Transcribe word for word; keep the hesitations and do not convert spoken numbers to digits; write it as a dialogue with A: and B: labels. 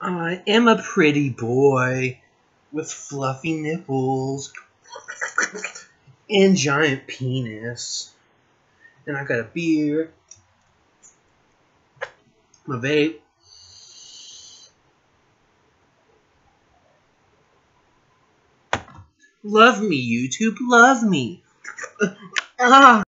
A: I am a pretty boy with fluffy nipples and giant penis. And I got a beer, my vape. Love me, YouTube, love me. Ah.